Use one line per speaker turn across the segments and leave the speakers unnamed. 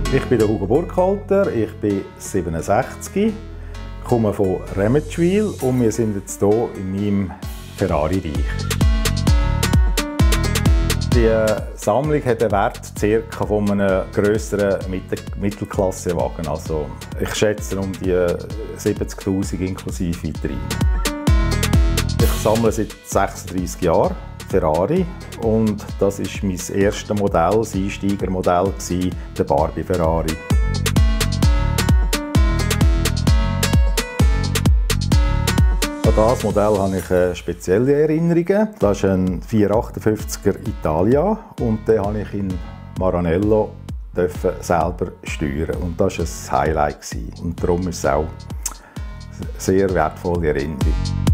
Ich bin der Hugo Burkhalter, ich bin 67, komme von Remetschwil und wir sind jetzt hier in meinem Ferrari-Reich. Die Sammlung hat einen Wert ca. von einem grösseren Mittelklassewagen. Also ich schätze um die 70'000 inklusive Vitrine. Ich sammle seit 36 Jahren Ferrari und das war mein erstes Modell, das Einsteigermodell, der Barbie Ferrari. An dieses Modell habe ich spezielle Erinnerungen. Das ist ein 458er Italia und den durfte ich in Maranello selber steuern. Und das war ein Highlight. Und darum ist es auch eine sehr wertvolle Erinnerung.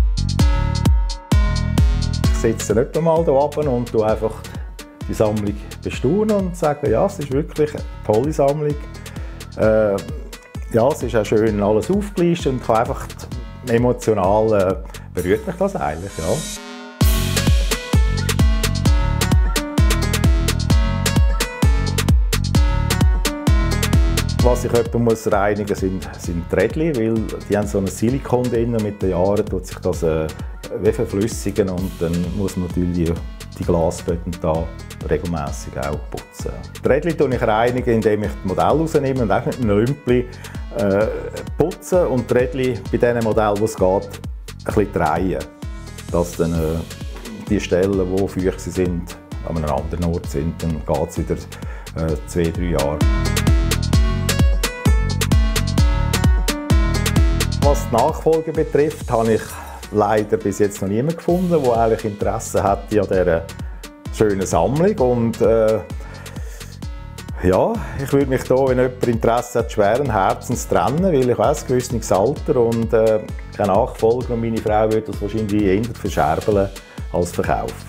Ich sitze nicht einmal hier oben und schaue einfach die Sammlung bestaunen und sage, ja, es ist wirklich eine tolle Sammlung. Ja, es ist auch schön alles aufgelistet und kann einfach emotional berührt mich das eigentlich, ja. Was ich etwa reinigen muss, sind die Rädchen, weil die haben so ein Silikon drin. Mit den Jahren tut sich das wie verflüssigen und dann muss man natürlich die Glasböden da regelmäßig auch putzen. Die Rädchen reinigen, indem ich das Modell rausnehme und auch mit einem Lümpli putzen und die Rädchen bei den Modellen, wo es geht, ein bisschen drehen. Dass dann die Stellen, die feucht sind, an einem anderen Ort sind, dann geht es wieder 2–3 Jahre. Was die Nachfolge betrifft, habe ich leider bis jetzt noch niemanden gefunden, der eigentlich Interesse hätte an dieser schönen Sammlung. Und ja, ich würde mich hier, wenn jemand Interesse hat, schweren Herzens trennen, weil ich weiss, ein gewisses Alter und kein Nachfolger und meine Frau würde das wahrscheinlich eher verscherbeln als verkaufen.